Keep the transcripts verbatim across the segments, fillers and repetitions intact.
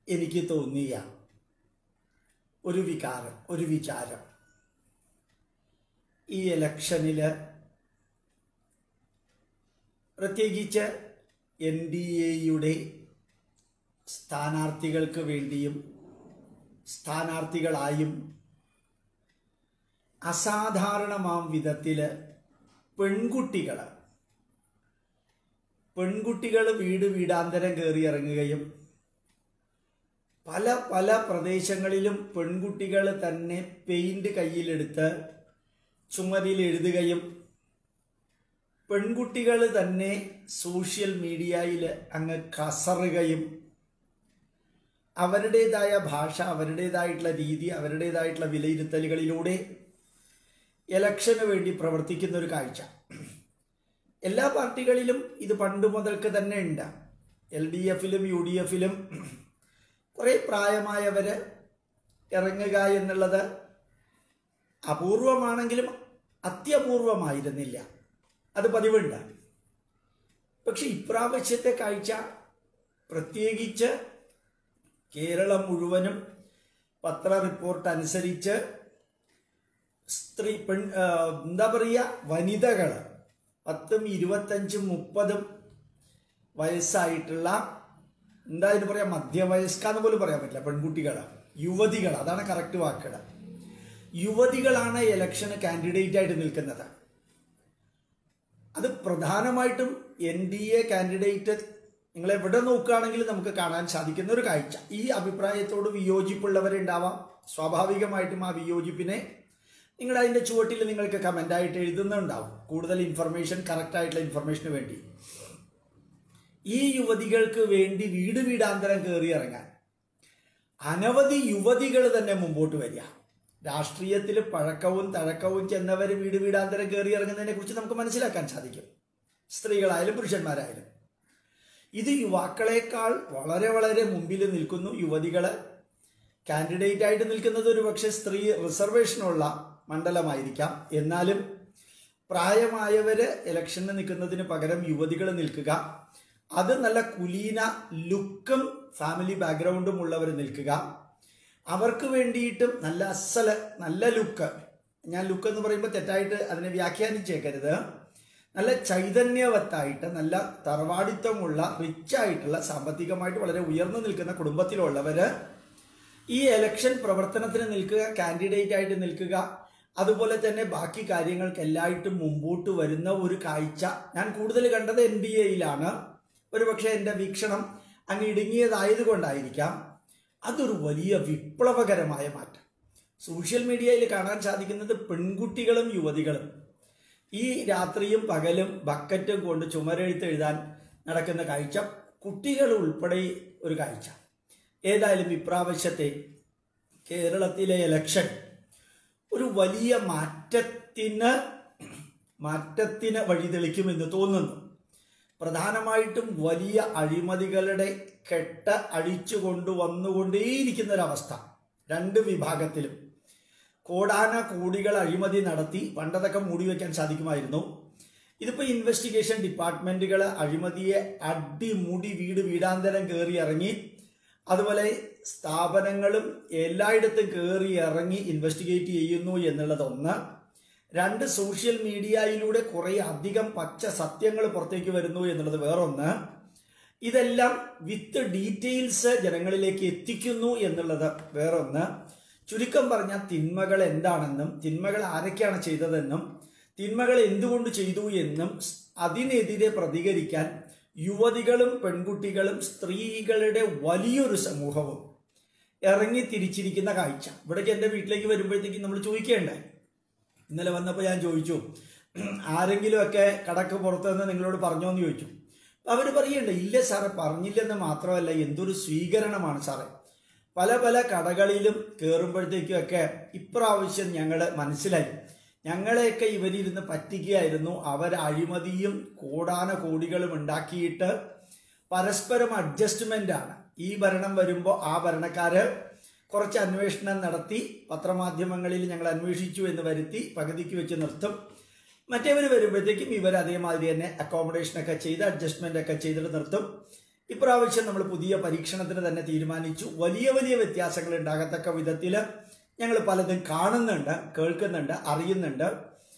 എനിക്ക് തോന്നിയ ഒരു വികാരം, ഒരു വിചാരം, ഈ ഇലക്ഷനിൽ പ്രത്യേകിച്ച് എൻ ഡി എയുടെ സ്ഥാനാർത്ഥികൾക്ക് വേണ്ടിയും സ്ഥാനാർത്ഥികളായും അസാധാരണമാം വിധത്തിൽ പെൺകുട്ടികൾ പെൺകുട്ടികൾ വീട് വീടാന്തരം കയറി ഇറങ്ങുകയും പല പല പ്രദേശങ്ങളിലും പെൺകുട്ടികൾ തന്നെ പെയിന്റ് കയ്യിലെടുത്ത് ചുമരിൽ എഴുതുകയും പെൺകുട്ടികൾ തന്നെ സോഷ്യൽ മീഡിയയിൽ അങ്ങ് കസറുകയും അവരുടേതായ ഭാഷ, അവരുടേതായിട്ടുള്ള രീതി, അവരുടേതായിട്ടുള്ള വിലയിരുത്തലുകളിലൂടെ ഇലക്ഷന് വേണ്ടി പ്രവർത്തിക്കുന്ന ഒരു കാഴ്ച എല്ലാ പാർട്ടികളിലും ഇത് പണ്ട് മുതൽക്ക് തന്നെ ഉണ്ട്. എൽ ഡി എഫിലും യു ഡി എഫിലും കുറേ പ്രായമായവർ ഇറങ്ങുക എന്നുള്ളത് അപൂർവമാണെങ്കിലും അത്യപൂർവമായിരുന്നില്ല, അത് പതിവുണ്ട്. പക്ഷെ ഇപ്രാവശ്യത്തെ കാഴ്ച പ്രത്യേകിച്ച് കേരളം മുഴുവനും പത്ര റിപ്പോർട്ട് അനുസരിച്ച് സ്ത്രീ പെൺ എന്താ പറയുക വനിതകൾ പത്തും ഇരുപത്തഞ്ചും മുപ്പതും വയസ്സായിട്ടുള്ള എന്താ ഇത് പറയാം മധ്യവയസ്കാന്ന് പോലും പറയാൻ പറ്റില്ല, പെൺകുട്ടികൾ, യുവതികൾ, അതാണ് കറക്റ്റ് വാക്കുകൾ. യുവതികളാണ് ഇലക്ഷന് കാൻഡിഡേറ്റ് ആയിട്ട് നിൽക്കുന്നത്. അത് പ്രധാനമായിട്ടും എൻ ഡി എ കാൻഡിഡേറ്റ് നിങ്ങൾ എവിടെ നോക്കുകയാണെങ്കിൽ നമുക്ക് കാണാൻ സാധിക്കുന്ന ഒരു കാഴ്ച. ഈ അഭിപ്രായത്തോട് വിയോജിപ്പുള്ളവരുണ്ടാവാം. സ്വാഭാവികമായിട്ടും ആ വിയോജിപ്പിനെ നിങ്ങൾ അതിൻ്റെ ചുവട്ടിൽ നിങ്ങൾക്ക് കമൻ്റായിട്ട് എഴുതുന്നുണ്ടാവും, കൂടുതൽ ഇൻഫർമേഷൻ, കറക്റ്റായിട്ടുള്ള ഇൻഫർമേഷന് വേണ്ടി. ഈ യുവതികൾക്ക് വേണ്ടി വീട് വീടാന്തരം കയറി ഇറങ്ങാൻ അനവധി യുവതികൾ തന്നെ മുമ്പോട്ട് വരിക. രാഷ്ട്രീയത്തിൽ പഴക്കവും തഴക്കവും ചെന്നവർ വീട് വീടാന്തരം കയറി ഇറങ്ങുന്നതിനെ കുറിച്ച് നമുക്ക് മനസ്സിലാക്കാൻ സാധിക്കും, സ്ത്രീകളായാലും പുരുഷന്മാരായാലും. ഇത് യുവാക്കളെക്കാൾ വളരെ വളരെ മുമ്പിൽ നിൽക്കുന്നു. യുവതികൾ കാൻഡിഡേറ്റ് ആയിട്ട് നിൽക്കുന്നത് ഒരു പക്ഷേ സ്ത്രീ റിസർവേഷനുള്ള മണ്ഡലമായിരിക്കാം. എന്നാലും പ്രായമായവർ ഇലക്ഷന് നിൽക്കുന്നതിന് പകരം യുവതികൾ നിൽക്കുക, അത് നല്ല കുലീന ലുക്കും ഫാമിലി ബാക്ക്ഗ്രൗണ്ടും ഉള്ളവർ നിൽക്കുക, അവർക്ക് വേണ്ടിയിട്ടും നല്ല അസല് നല്ല ലുക്ക്, ഞാൻ ലുക്ക് എന്ന് പറയുമ്പോൾ തെറ്റായിട്ട് അതിനെ വ്യാഖ്യാനിച്ചേക്കരുത്, നല്ല ചൈതന്യവത്തായിട്ട് നല്ല തറവാടിത്തമുള്ള റിച്ചായിട്ടുള്ള സാമ്പത്തികമായിട്ട് വളരെ ഉയർന്നു നിൽക്കുന്ന കുടുംബത്തിലുള്ളവർ ഈ ഇലക്ഷൻ പ്രവർത്തനത്തിന് നിൽക്കുക, കാൻഡിഡേറ്റ് ആയിട്ട് നിൽക്കുക, അതുപോലെ തന്നെ ബാക്കി കാര്യങ്ങൾക്ക് എല്ലായിട്ടും മുമ്പോട്ട് വരുന്ന ഒരു കാഴ്ച ഞാൻ കൂടുതൽ കണ്ടത് എൻ ഡി എയിലാണ്. ഒരുപക്ഷെ എൻ്റെ വീക്ഷണം അങ്ങ് ഇടുങ്ങിയതായതുകൊണ്ടായിരിക്കാം. അതൊരു വലിയ വിപ്ലവകരമായ മാറ്റം സോഷ്യൽ മീഡിയയിൽ കാണാൻ സാധിക്കുന്നത്. പെൺകുട്ടികളും യുവതികളും ഈ രാത്രിയും പകലും ബക്കറ്റും കൊണ്ട് ചുമരെഴുത്ത് എഴുതാൻ നടക്കുന്ന കാഴ്ച, കുട്ടികൾ ഉൾപ്പെടെ ഒരു കാഴ്ച. ഏതായാലും ഇപ്രാവശ്യത്തെ കേരളത്തിലെ ഇലക്ഷൻ ഒരു വലിയ മാറ്റത്തിന് മാറ്റത്തിന് വഴിതെളിക്കുമെന്ന് തോന്നുന്നു. പ്രധാനമായിട്ടും വലിയ അഴിമതികളുടെ കെട്ട് അഴിച്ചു കൊണ്ടുവന്നുകൊണ്ടേയിരിക്കുന്ന ഒരവസ്ഥ. രണ്ട് വിഭാഗത്തിലും കോടാന കോടികൾ അഴിമതി നടത്തി പണ്ടതൊക്കെ മൂടി വയ്ക്കാൻ സാധിക്കുമായിരുന്നു. ഇതിപ്പോൾ ഇൻവെസ്റ്റിഗേഷൻ ഡിപ്പാർട്ട്മെന്റുകൾ അഴിമതിയെ അടിമുടി വീട് വീടാന്തരം കയറി ഇറങ്ങി, അതുപോലെ സ്ഥാപനങ്ങളും എല്ലായിടത്തും കയറി ഇറങ്ങി ഇൻവെസ്റ്റിഗേറ്റ് ചെയ്യുന്നു എന്നുള്ളതൊന്ന്. രണ്ട്, സോഷ്യൽ മീഡിയയിലൂടെ കുറേ അധികം പച്ച സത്യങ്ങൾ പുറത്തേക്ക് വരുന്നു എന്നുള്ളത് വേറൊന്ന്. ഇതെല്ലാം വിത്ത് ഡീറ്റെയിൽസ് ജനങ്ങളിലേക്ക് എത്തിക്കുന്നു എന്നുള്ളത് വേറൊന്ന്. ചുരുക്കം പറഞ്ഞാൽ തിന്മകൾ എന്താണെന്നും തിന്മകൾ ആരൊക്കെയാണ് ചെയ്തതെന്നും തിന്മകൾ എന്തുകൊണ്ട് ചെയ്തു എന്നും അതിനെതിരെ പ്രതികരിക്കാൻ യുവതികളും പെൺകുട്ടികളും സ്ത്രീകളുടെ വലിയൊരു സമൂഹവും ഇറങ്ങി തിരിച്ചിരിക്കുന്ന കാഴ്ച. ഇവിടേക്ക് എൻ്റെ വീട്ടിലേക്ക് വരുമ്പോഴത്തേക്കും നമ്മൾ ചോദിക്കേണ്ടേ, ഇന്നലെ വന്നപ്പോൾ ഞാൻ ചോദിച്ചു, ആരെങ്കിലുമൊക്കെ കടക്ക് പുറത്തുനിന്ന് നിങ്ങളോട് പറഞ്ഞോ എന്ന് ചോദിച്ചു. അവർ പറയണ്ടേ, ഇല്ല സാറേ പറഞ്ഞില്ലെന്ന് മാത്രമല്ല എന്തൊരു സ്വീകരണമാണ് സാറേ. പല പല കടകളിലും കയറുമ്പോഴത്തേക്കുമൊക്കെ ഇപ്രാവശ്യം ഞങ്ങൾ മനസ്സിലായി, ഞങ്ങളെയൊക്കെ ഇവരിരുന്ന് പറ്റിക്കുകയായിരുന്നു. അവർ അഴിമതിയും കോടാന കോടികളും ഉണ്ടാക്കിയിട്ട് പരസ്പരം അഡ്ജസ്റ്റ്മെൻ്റാണ്. ഈ ഭരണം വരുമ്പോൾ ആ ഭരണക്കാര് കുറച്ച് അന്വേഷണം നടത്തി പത്രമാധ്യമങ്ങളിൽ ഞങ്ങൾ അന്വേഷിച്ചു എന്ന് വരുത്തി പകുതിക്ക് വെച്ച് നിർത്തും. മറ്റേവർ വരുമ്പോഴത്തേക്കും ഇവർ അതേമാതിരി തന്നെ അക്കോമഡേഷനൊക്കെ ചെയ്ത് അഡ്ജസ്റ്റ്മെൻ്റ് ഒക്കെ ചെയ്തിട്ട് നിർത്തും. ഇപ്രാവശ്യം നമ്മൾ പുതിയ പരീക്ഷണത്തിന് തന്നെ തീരുമാനിച്ചു. വലിയ വലിയ വ്യത്യാസങ്ങൾ ഉണ്ടാകത്തക്ക വിധത്തിൽ ഞങ്ങൾ പലതും കാണുന്നുണ്ട്, കേൾക്കുന്നുണ്ട്, അറിയുന്നുണ്ട്.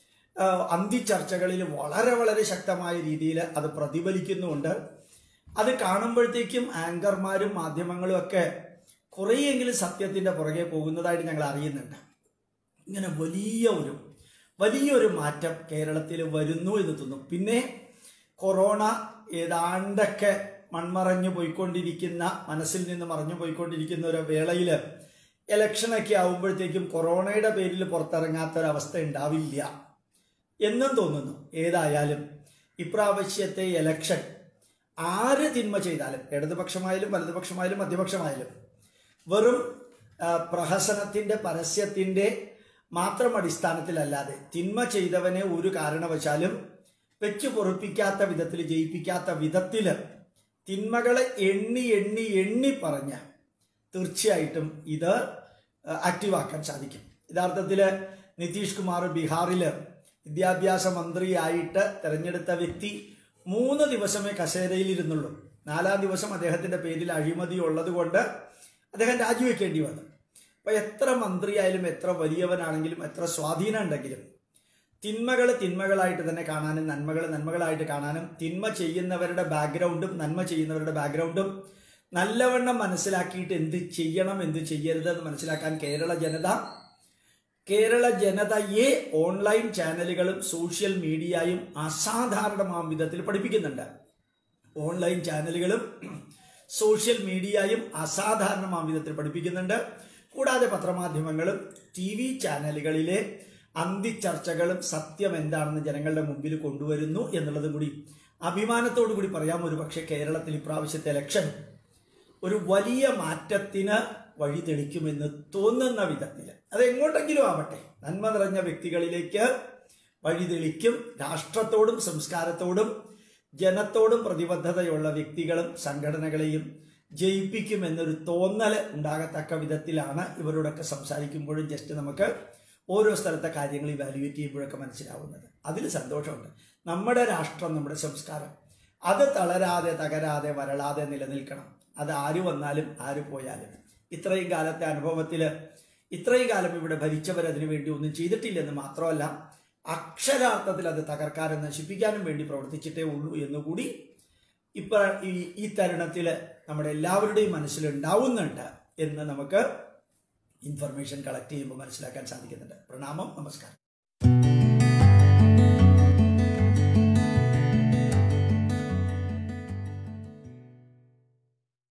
അന്തിച്ചർച്ചകളിൽ വളരെ വളരെ ശക്തമായ രീതിയിൽ അത് പ്രതിഫലിക്കുന്നുമുണ്ട്. അത് കാണുമ്പോഴത്തേക്കും ആങ്കർമാരും മാധ്യമങ്ങളും ഒക്കെ കുറേയെങ്കിലും സത്യത്തിൻ്റെ പുറകെ പോകുന്നതായിട്ട് ഞങ്ങൾ അറിയുന്നുണ്ട്. ഇങ്ങനെ വലിയ ഒരു വലിയൊരു മാറ്റം കേരളത്തിൽ വരുന്നു എന്ന് തോന്നുന്നു. പിന്നെ കൊറോണ ഏതാണ്ടൊക്കെ മൺമറഞ്ഞു പോയിക്കൊണ്ടിരിക്കുന്ന, മനസ്സിൽ നിന്ന് മറഞ്ഞു പോയിക്കൊണ്ടിരിക്കുന്ന ഒരു വേളയിൽ ഇലക്ഷനൊക്കെ ആവുമ്പോഴത്തേക്കും കൊറോണയുടെ പേരിൽ പുറത്തിറങ്ങാത്തൊരവസ്ഥ ഉണ്ടാവില്ല എന്നും തോന്നുന്നു. ഏതായാലും ഇപ്രാവശ്യത്തെ ഇലക്ഷൻ ആര് തിന്മ ചെയ്താലും, ഇടതുപക്ഷമായാലും വലതുപക്ഷമായാലും മധ്യപക്ഷമായാലും, വെറും പ്രഹസനത്തിൻ്റെ പരസ്യത്തിൻ്റെ മാത്രം അടിസ്ഥാനത്തിലല്ലാതെ തിന്മ ചെയ്തവനെ ഒരു കാരണവശാലും വെച്ചു പൊറുപ്പിക്കാത്ത വിധത്തിൽ, ജയിപ്പിക്കാത്ത വിധത്തിൽ തിന്മകളെ എണ്ണി എണ്ണി എണ്ണി പറഞ്ഞ് തീർച്ചയായിട്ടും ഇത് ആക്റ്റീവാക്കാൻ സാധിക്കും. യഥാർത്ഥത്തിൽ നിതീഷ് കുമാർ ബീഹാറിൽ വിദ്യാഭ്യാസ മന്ത്രിയായിട്ട് തെരഞ്ഞെടുത്ത വ്യക്തി മൂന്ന് ദിവസമേ കസേരയിൽ ഇരുന്നുള്ളൂ. നാലാം ദിവസം അദ്ദേഹത്തിൻ്റെ പേരിൽ അഴിമതി ഉള്ളത് കൊണ്ട് അദ്ദേഹം രാജിവെക്കേണ്ടി വന്നു. അപ്പം എത്ര മന്ത്രിയായാലും, എത്ര വലിയവനാണെങ്കിലും, എത്ര സ്വാധീനം ഉണ്ടെങ്കിലും തിന്മകൾ തിന്മകളായിട്ട് തന്നെ കാണാനും നന്മകൾ നന്മകളായിട്ട് കാണാനും, തിന്മ ചെയ്യുന്നവരുടെ ബാക്ക്ഗ്രൗണ്ടും നന്മ ചെയ്യുന്നവരുടെ ബാക്ക്ഗ്രൗണ്ടും നല്ലവണ്ണം മനസ്സിലാക്കിയിട്ട് എന്ത് ചെയ്യണം എന്ത് ചെയ്യരുതെന്ന് മനസ്സിലാക്കാൻ കേരള ജനത കേരള ജനതയെ ഓൺലൈൻ ചാനലുകളും സോഷ്യൽ മീഡിയയും അസാധാരണമാം വിധത്തിൽ പഠിപ്പിക്കുന്നുണ്ട്. ഓൺലൈൻ ചാനലുകളും സോഷ്യൽ മീഡിയയും അസാധാരണമാം വിധത്തിൽ പഠിപ്പിക്കുന്നുണ്ട്. കൂടാതെ പത്രമാധ്യമങ്ങളും ടി വി ചാനലുകളിലെ അന്തിച്ചർച്ചകളും സത്യം എന്താണെന്ന് ജനങ്ങളുടെ മുമ്പിൽ കൊണ്ടുവരുന്നു എന്നുള്ളതും കൂടി അഭിമാനത്തോടു കൂടി പറയാം. ഒരു പക്ഷേ കേരളത്തിൽ ഇപ്രാവശ്യത്തെ ഇലക്ഷൻ ഒരു വലിയ മാറ്റത്തിന് വഴി തെളിക്കുമെന്ന് തോന്നുന്ന വിധത്തിൽ, അത് എങ്ങോട്ടെങ്കിലും ആവട്ടെ, നന്മ നിറഞ്ഞ വ്യക്തികളിലേക്ക് വഴി തെളിക്കും. രാഷ്ട്രത്തോടും സംസ്കാരത്തോടും ജനത്തോടും പ്രതിബദ്ധതയുള്ള വ്യക്തികളും സംഘടനകളെയും ജയിപ്പിക്കുമെന്നൊരു തോന്നൽ ഉണ്ടാകത്തക്ക വിധത്തിലാണ് ഇവരോടൊക്കെ സംസാരിക്കുമ്പോഴും ജസ്റ്റ് നമുക്ക് ഓരോ സ്ഥലത്തെ കാര്യങ്ങൾ ഇവാലുവേറ്റ് ചെയ്യുമ്പോഴൊക്കെ മനസ്സിലാവുന്നത്. അതിൽ സന്തോഷമുണ്ട്. നമ്മുടെ രാഷ്ട്രം, നമ്മുടെ സംസ്കാരം അത് തളരാതെ തകരാതെ വരളാതെ നിലനിൽക്കണം. അത് ആര് വന്നാലും ആര് പോയാലും. ഇത്രയും കാലത്തെ അനുഭവത്തിൽ ഇത്രയും കാലം ഇവിടെ ഭരിച്ചവരതിനു വേണ്ടി ഒന്നും ചെയ്തിട്ടില്ലെന്ന് മാത്രമല്ല, അക്ഷരാർത്ഥത്തിൽ അത് തകർക്കാനും നശിപ്പിക്കാനും വേണ്ടി പ്രവർത്തിച്ചിട്ടേ ഉള്ളൂ എന്നുകൂടി ഇപ്പോൾ ഈ ഈ തരുണത്തിൽ നമ്മുടെ എല്ലാവരുടെയും മനസ്സിലുണ്ടാവുന്നുണ്ട് എന്ന് നമുക്ക് ഇൻഫർമേഷൻ കളക്ട് ചെയ്യുമ്പോൾ മനസ്സിലാക്കാൻ സാധിക്കുന്നുണ്ട്. പ്രണാമം, നമസ്കാരം.